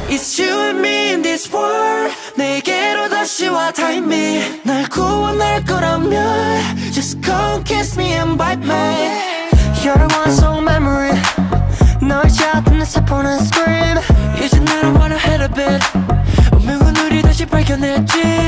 It's you and me in this world. 내게로 다시 와 time me. 날 구원할 거라면 just come kiss me and bite me. You're the one song memory. 널 찾는 내 세포는 scream. 이제 나는 wanna head a bit. 운명은 우리 다시 발견했지.